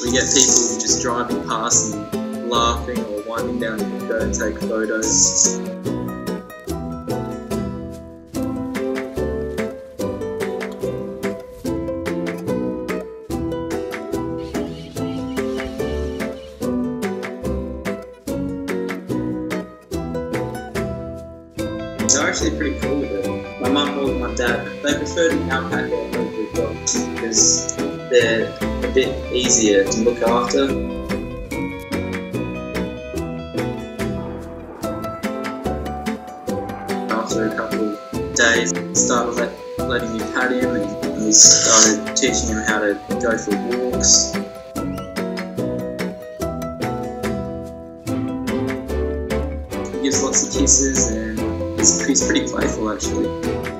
We get people just driving past and laughing or winding down the window to take photos. They're actually pretty cool with it. My mum or my dad, they prefer the alpaca over the dogs because they're a bit easier to look after. After a couple of days, I started letting me pat him, and we started teaching him how to go for walks. He gives lots of kisses, and he's pretty playful actually.